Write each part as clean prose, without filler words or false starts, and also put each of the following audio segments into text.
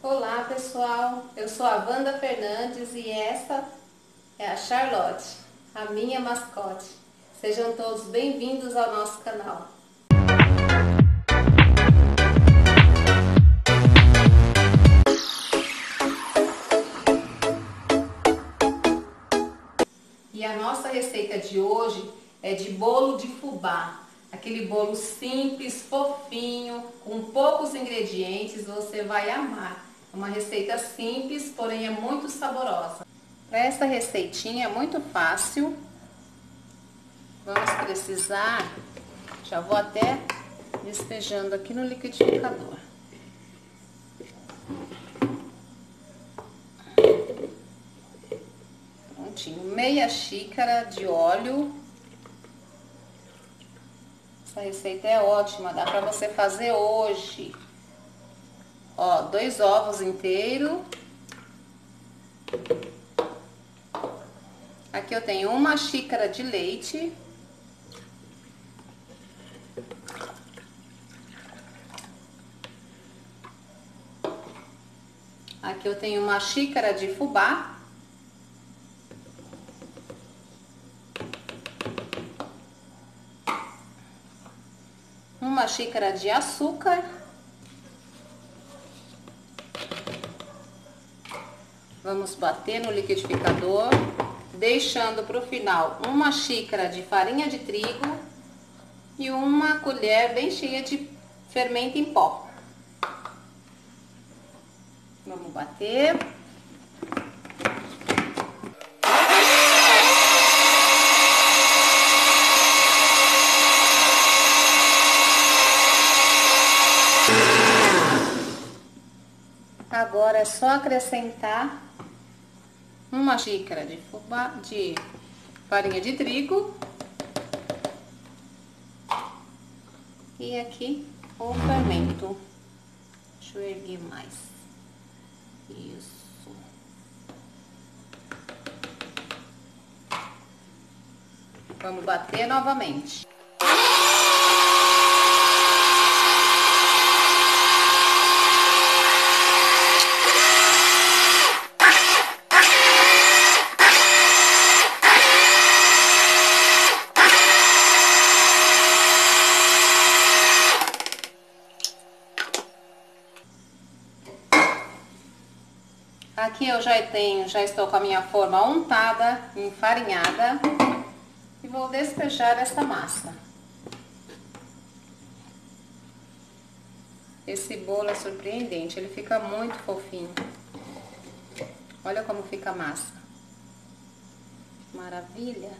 Olá pessoal, eu sou a Wanda Fernandes e essa é a Charlotte, a minha mascote. Sejam todos bem-vindos ao nosso canal. E a nossa receita de hoje é de bolo de fubá. Aquele bolo simples, fofinho, com poucos ingredientes, você vai amar. É uma receita simples, porém é muito saborosa. Para essa receitinha é muito fácil. Vamos precisar, já vou até despejando aqui no liquidificador. Prontinho, meia xícara de óleo. Essa receita é ótima, dá pra você fazer hoje. Ó, 2 ovos inteiros. Aqui eu tenho 1 xícara de leite. Aqui eu tenho 1 xícara de fubá. Uma xícara de açúcar. Vamos bater no liquidificador, deixando para o final 1 xícara de farinha de trigo e 1 colher bem cheia de fermento em pó. Vamos bater. Agora é só acrescentar 1 xícara de farinha de trigo e aqui o fermento. Deixa eu erguer mais. Isso. Vamos bater novamente. Aqui eu já estou com a minha forma untada, enfarinhada, e vou despejar essa massa. Esse bolo é surpreendente, ele fica muito fofinho. Olha como fica a massa. Maravilha!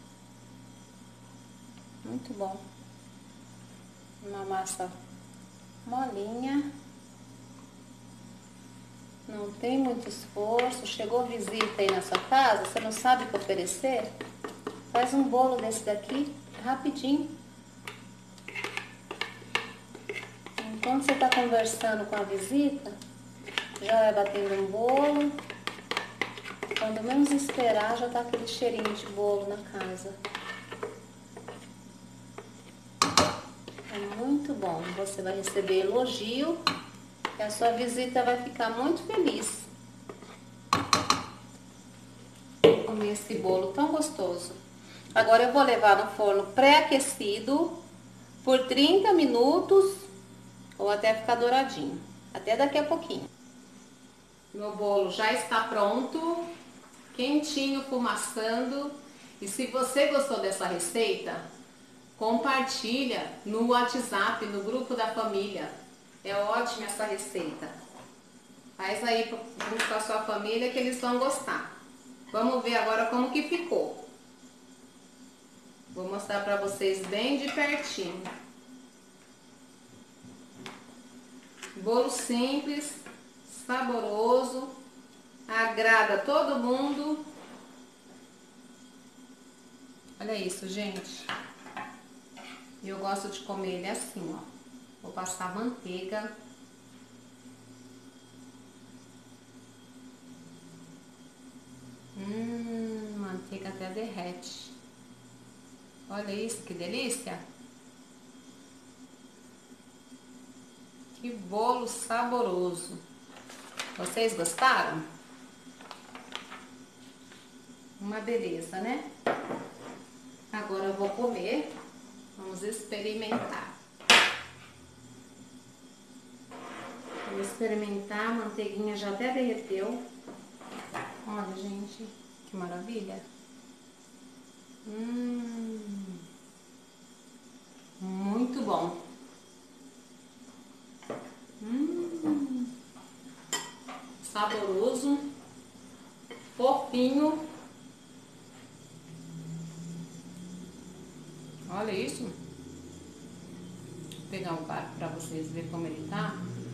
Muito bom. Uma massa molinha. Não tem muito esforço. Chegou visita aí na sua casa, você não sabe o que oferecer? Faz um bolo desse daqui, rapidinho. Enquanto você está conversando com a visita, já vai batendo um bolo. Quando menos esperar, já tá aquele cheirinho de bolo na casa. É muito bom. Você vai receber elogio. E a sua visita vai ficar muito feliz com comer esse bolo tão gostoso. Agora eu vou levar no forno pré-aquecido por 30 minutos ou até ficar douradinho. Até daqui a pouquinho. Meu bolo já está pronto, quentinho, fumaçando. E se você gostou dessa receita, compartilha no WhatsApp, no grupo da família. É ótima essa receita. Faz aí junto com a sua família que eles vão gostar. Vamos ver agora como que ficou. Vou mostrar para vocês bem de pertinho. Bolo simples, saboroso, agrada todo mundo. Olha isso, gente. Eu gosto de comer ele assim, ó. Vou passar manteiga. Manteiga até derrete. Olha isso, que delícia! Que bolo saboroso! Vocês gostaram? Uma beleza, né? Agora eu vou comer. Vamos experimentar. Vou experimentar, a manteiguinha já até derreteu. Olha, gente, que maravilha. Muito bom. Saboroso, fofinho. Olha isso. Vou pegar um prato para vocês verem como ele tá.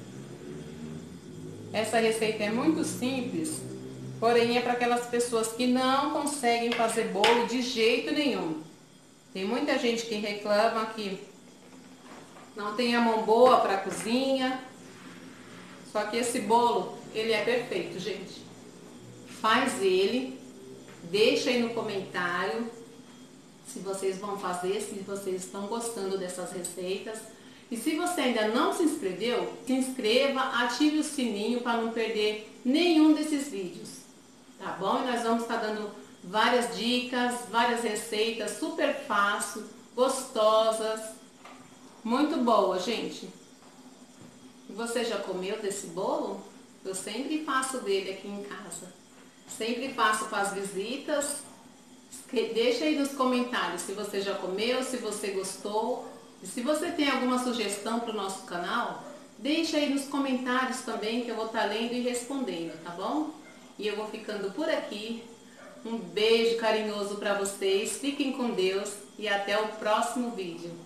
Essa receita é muito simples, porém é para aquelas pessoas que não conseguem fazer bolo de jeito nenhum. Tem muita gente que reclama que não tem a mão boa para cozinha. Só que esse bolo, ele é perfeito, gente. Faz ele, deixa aí no comentário se vocês vão fazer, se vocês estão gostando dessas receitas. E se você ainda não se inscreveu, se inscreva, ative o sininho para não perder nenhum desses vídeos, tá bom? E nós vamos estar dando várias dicas, várias receitas super fácil, gostosas, muito boas, gente. Você já comeu desse bolo? Eu sempre faço dele aqui em casa. Sempre faço para as visitas. Deixa aí nos comentários se você já comeu, se você gostou. E se você tem alguma sugestão para o nosso canal, deixa aí nos comentários também que eu vou estar lendo e respondendo, tá bom? E eu vou ficando por aqui. Um beijo carinhoso para vocês. Fiquem com Deus e até o próximo vídeo.